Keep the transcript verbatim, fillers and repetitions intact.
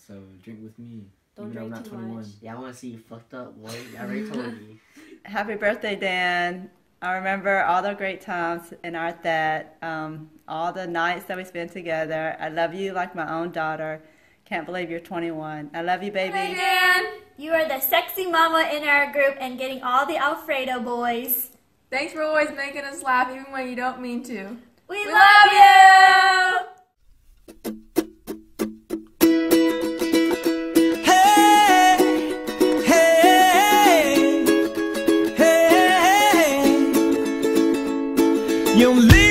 so drink with me. Don't even though I'm drink not too twenty-one. much. Yeah, I want to see you fucked up, boy. I already told you. Happy birthday, Dan. I remember all the great times in our that, um, all the nights that we spent together. I love you like my own daughter. Can't believe you're twenty-one. I love you, baby. Hey, Dan. You are the sexy mama in our group and getting all the Alfredo boys. Thanks for always making us laugh even when you don't mean to. We, We love, love you! You live